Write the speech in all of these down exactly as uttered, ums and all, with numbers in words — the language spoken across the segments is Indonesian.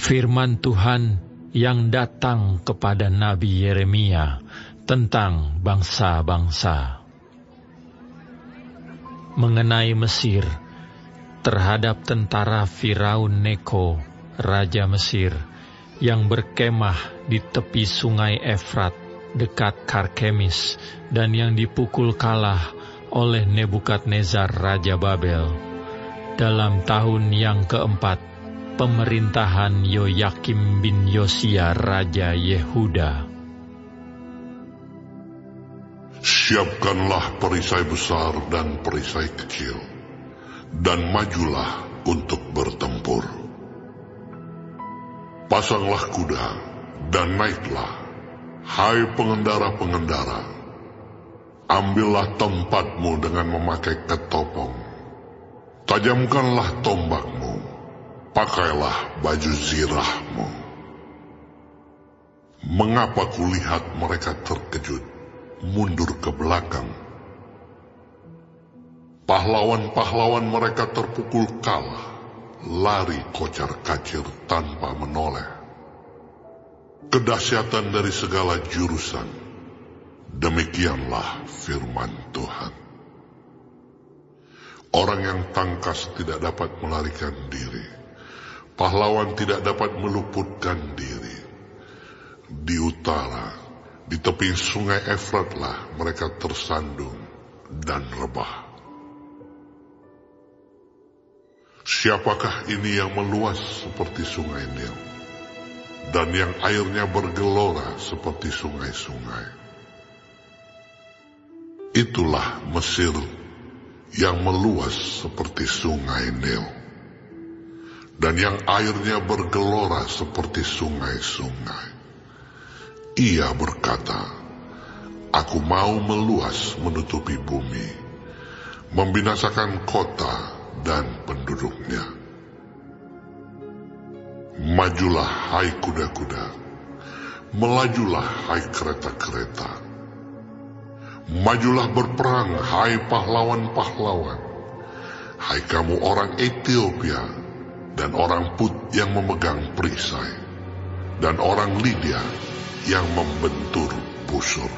Firman Tuhan yang datang kepada Nabi Yeremia tentang bangsa-bangsa. Mengenai Mesir, terhadap tentara Firaun Neko, Raja Mesir, yang berkemah di tepi sungai Efrat, dekat Karkemis, dan yang dipukul kalah oleh Nebukadnezar Raja Babel, dalam tahun yang keempat pemerintahan Yoyakim bin Yosia Raja Yehuda. Siapkanlah perisai besar dan perisai kecil, dan majulah untuk bertempur. Pasanglah kuda, dan naiklah, hai pengendara-pengendara. Ambillah tempatmu dengan memakai ketopong. Tajamkanlah tombakmu, pakailah baju zirahmu. Mengapa kulihat mereka terkejut, mundur ke belakang? Pahlawan-pahlawan mereka terpukul kalah, lari kocar-kacir tanpa menoleh. Kedahsyatan dari segala jurusan, demikianlah firman Tuhan. Orang yang tangkas tidak dapat melarikan diri, pahlawan tidak dapat meluputkan diri. Di utara, di tepi sungai Efratlah mereka tersandung dan rebah. Siapakah ini yang meluas seperti sungai Nil, dan yang airnya bergelora seperti sungai-sungai? Itulah Mesir yang meluas seperti sungai Nil, dan yang airnya bergelora seperti sungai-sungai. Ia berkata, aku mau meluas menutupi bumi, membinasakan kota dan penduduknya. Majulah hai kuda-kuda, melajulah hai kereta-kereta. Majulah berperang hai pahlawan-pahlawan, hai kamu orang Ethiopia dan orang Put yang memegang perisai, dan orang Lydia yang membentur busur.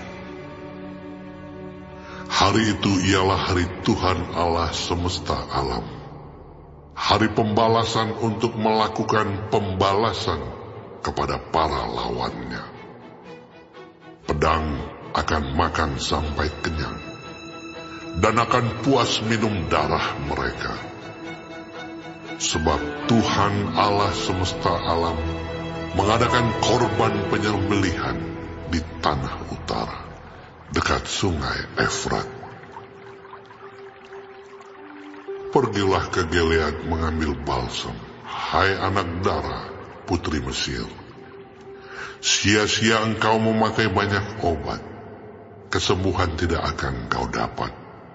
Hari itu ialah hari Tuhan Allah semesta alam, hari pembalasan untuk melakukan pembalasan kepada para lawannya. Pedang akan makan sampai kenyang, dan akan puas minum darah mereka. Sebab Tuhan Allah semesta alam mengadakan korban penyembelihan di tanah utara, dekat sungai Efrat. Pergilah ke Gilead mengambil balsam, hai anak Dara, putri Mesir. Sia-sia engkau memakai banyak obat, kesembuhan tidak akan kau dapat.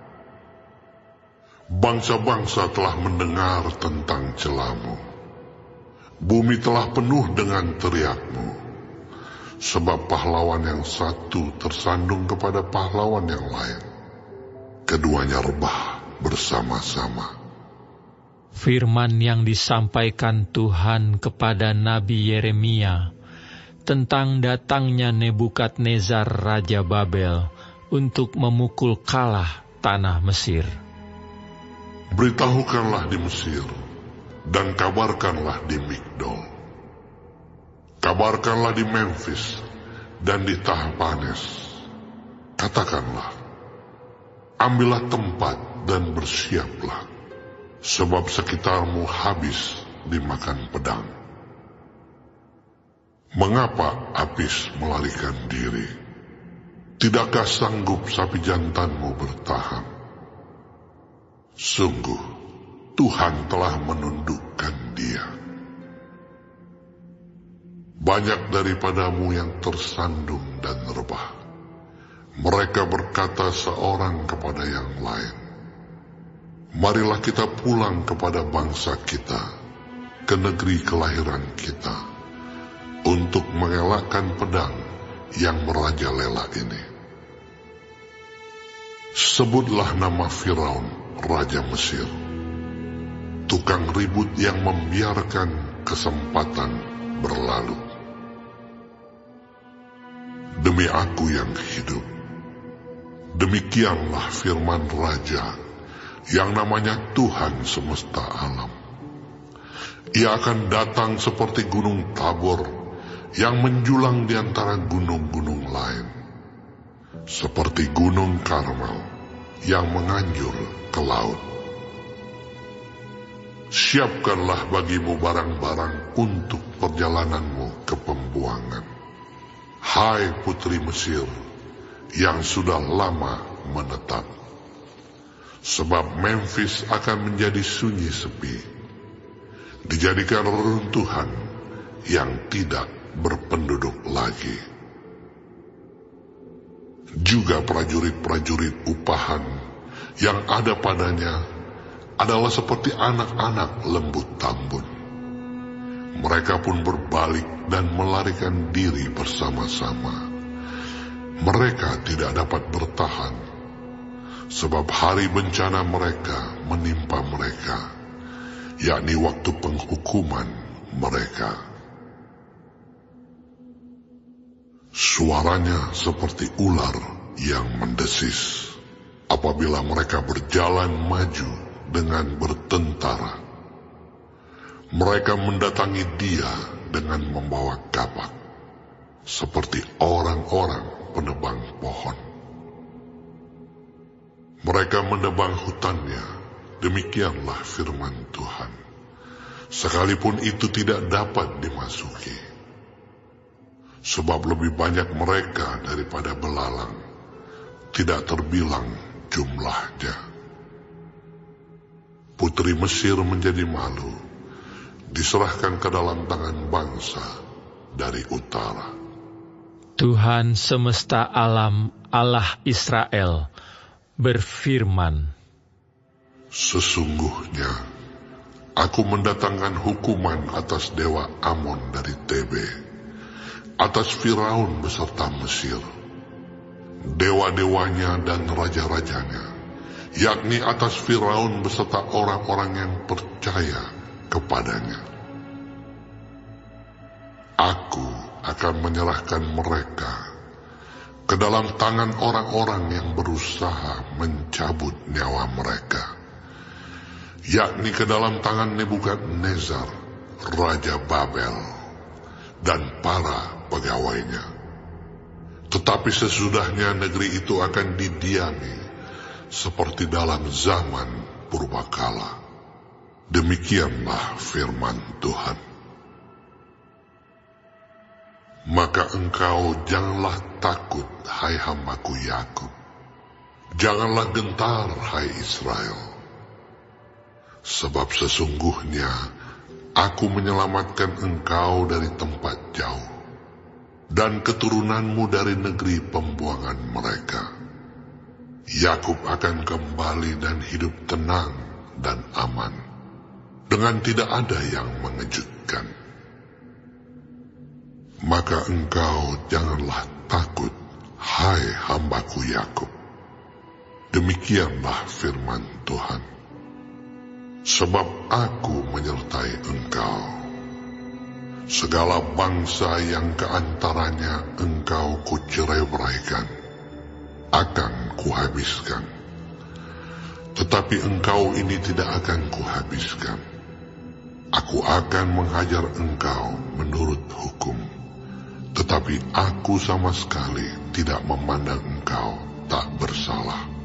Bangsa-bangsa telah mendengar tentang celamu, bumi telah penuh dengan teriakmu, sebab pahlawan yang satu tersandung kepada pahlawan yang lain, keduanya rebah bersama-sama. Firman yang disampaikan Tuhan kepada Nabi Yeremia tentang datangnya Nebukadnezar Raja Babel untuk memukul kalah tanah Mesir. Beritahukanlah di Mesir, dan kabarkanlah di Migdol. Kabarkanlah di Memphis dan di Tahpanes. Katakanlah, ambillah tempat dan bersiaplah, sebab sekitarmu habis dimakan pedang. Mengapa Apis melarikan diri? Tidakkah sanggup sapi jantanmu bertahan? Sungguh, Tuhan telah menundukkan dia. Banyak daripadamu yang tersandung dan rebah. Mereka berkata seorang kepada yang lain, marilah kita pulang kepada bangsa kita, ke negeri kelahiran kita, untuk mengelakkan pedang yang merajalela ini. Sebutlah nama Firaun, Raja Mesir, tukang ribut yang membiarkan kesempatan berlalu. Demi aku yang hidup, demikianlah firman Raja yang namanya Tuhan semesta alam. Ia akan datang seperti gunung Tabor yang menjulang di antara gunung-gunung lain, seperti gunung Karmel yang menganjur ke laut. Siapkanlah bagimu barang-barang untuk perjalananmu ke pembuangan, hai putri Mesir yang sudah lama menetap. Sebab Memphis akan menjadi sunyi sepi, dijadikan reruntuhan yang tidak berpenduduk lagi. Juga prajurit-prajurit upahan yang ada padanya adalah seperti anak-anak lembut tambun. Mereka pun berbalik dan melarikan diri bersama-sama. Mereka tidak dapat bertahan, sebab hari bencana mereka menimpa mereka, yakni waktu penghukuman mereka. Suaranya seperti ular yang mendesis apabila mereka berjalan maju dengan bertentara. Mereka mendatangi dia dengan membawa kapak, seperti orang-orang penebang pohon. Mereka menebang hutannya, demikianlah firman Tuhan, sekalipun itu tidak dapat dimasuki. Sebab lebih banyak mereka daripada belalang, tidak terbilang jumlahnya. Putri Mesir menjadi malu, diserahkan ke dalam tangan bangsa dari utara. Tuhan semesta alam, Allah Israel, berfirman, sesungguhnya aku mendatangkan hukuman atas dewa Amon dari Tebe, atas Firaun beserta Mesir, dewa-dewanya dan raja-rajanya, yakni atas Firaun beserta orang-orang yang percaya kepadanya. Aku akan menyerahkan mereka ke dalam tangan orang-orang yang berusaha mencabut nyawa mereka, yakni ke dalam tangan Nebukadnezar, Raja Babel, dan para pegawainya. Tetapi sesudahnya negeri itu akan didiami seperti dalam zaman purbakala. Demikianlah firman Tuhan. Maka engkau janganlah takut, hai hambaku Yakub. Janganlah gentar, hai Israel. Sebab sesungguhnya aku menyelamatkan engkau dari tempat jauh, dan keturunanmu dari negeri pembuangan mereka. Yakub akan kembali dan hidup tenang dan aman, dengan tidak ada yang mengejutkan. Maka engkau janganlah takut, hai hambaku Yakub. Demikianlah firman Tuhan. Sebab aku menyertai engkau. Segala bangsa yang keantaranya engkau kucerai-beraikan, akan kuhabiskan. Tetapi engkau ini tidak akan kuhabiskan. Aku akan menghajar engkau menurut hukum. Tetapi aku sama sekali tidak memandang engkau tak bersalah.